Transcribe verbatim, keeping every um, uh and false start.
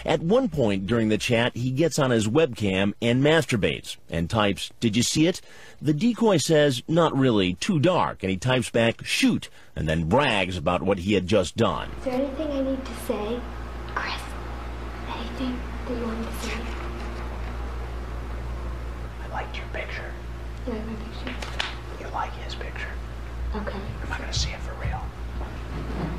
At one point during the chat, he gets on his webcam and masturbates and types, "Did you see it?" The decoy says, "Not really, too dark," and he types back, "Shoot," and then brags about what he had just done. Is there anything I need to say? Chris, anything that you want me to say? I liked your picture. You like my picture? You like his picture. Okay. Am I going to see it for real?